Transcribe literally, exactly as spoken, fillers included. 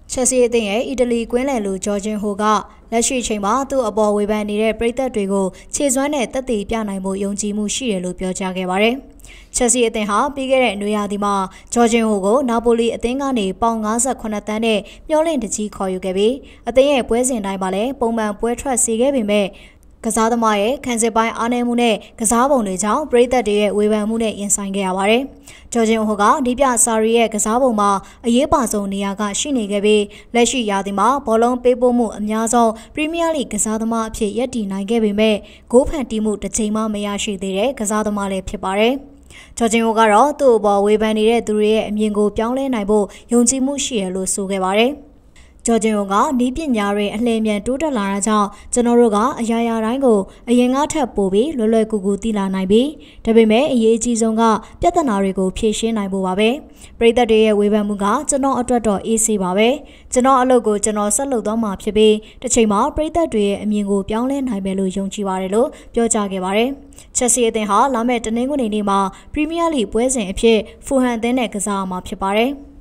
ချက်စီအသင်းရဲ့အီတလီကွင်းလယ်လူဂျော်ဂျင်ဟိုကလက်ရှိချိန်မှာသူ့အပေါ်ဝေဖန်နေတဲ့ပရိသတ်တွေကိုခြေစွမ်းနဲ့တက်တည်ပြနိုင်မှုယုံကြည်မှုရှိတယ်လို့ပြောကြားခဲ့ပါတယ်။ချက်စီအသင်းဟာပြီးခဲ့တဲ့နွေရာသီမှာဂျော်ဂျင်ဟိုကိုနာပိုလီအသင်းကနေပေါင်၅၈တန်းနဲ့မျှော်လင့်တကြီးခေါ်ယူခဲ့ပြီးအသင်းရဲ့ပွဲစဉ်တိုင်းမှာလည်းပုံမှန်ပွဲထွက်စေခဲ့ပေမဲ့ကစားသမားရဲ့ခံစစ်ပိုင်းအားနည်းမှုနဲ့ကစားပုံတွေကြောင့်ပရိသတ်တွေရဲ့ဝေဖန်မှုနဲ့ရင်ဆိုင်ခဲ့ရပါတယ်။ဂျော်ဂျင်ဟိုကဒီပြဆာရီရဲ့ကစားပုံမှာအရေးပါဆုံးနေရာကရှိနေခဲ့ပြီးလက်ရှိရာသီမှာဘောလုံးပေးပို့မှုအများဆုံးပရီးမီးယားလိကစားသမားအဖြစ်ရပ်တည်နိုင်ခဲ့ပေမဲ့ဂိုးဖန်တီးမှုတစ်ချိန်မှမရရှိသေးတဲ့ကစားသမားလည်းဖြစ်ပါတယ်။ဂျော်ဂျင်ဟိုကတော့သူ့အပေါ်ဝေဖန်နေတဲ့သူတွေရဲ့အမြင်ကိုပြောင်းလဲနိုင်ဖို့ယုံကြည်မှုရှိရလို့ဆိုခဲ့ပါတယ်။ဂျော်ဂျင်ဟိုကနီးပညာတွေအလှည့်မြန်တိုးတက်လာတာကြောင့်ကျွန်တော်တို့ကအရာရာတိုင်းကိုအရင်ကထပ်ပို့ပြီးလွယ်လွယ်ကူကူသိလာနိုင်ပြီးဒါပေမဲ့အရေးအကြီးဆုံးကပြဿနာတွေကိုဖြေရှင်းနိုင်ဖို့ပါပဲပရိသတ်တွေရဲ့ဝေဖန်မှုကကျွန်တော်အတွက်တော့အေးဆေးပါပဲကျွန်တော်အလုပ်ကိုကျွန်တော်ဆက်လုပ်သွားမှာဖြစ်ပြီးတစ်ချိန်မှာပရိသတ်တွေရဲ့အမြင်ကိုပြောင်းလဲနိုင်မယ်လို့ယုံကြည်ပါတယ်လို့ပြောကြားခဲ့ပါတယ်ချက်စီအသင်းဟာလာမယ့်တနင်္ဂနွေနေ့မှာပရီးမီးယားလိပွဲစဉ်အဖြစ်ဖူဟန်အသင်းနဲ့ကစားမှာဖြစ်ပါတယ်